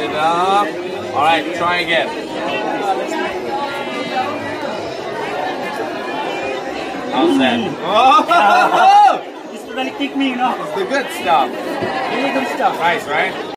it up. Alright, try again. How's that? It's really kick me, you know. It's the good stuff. Really good stuff. Nice, right?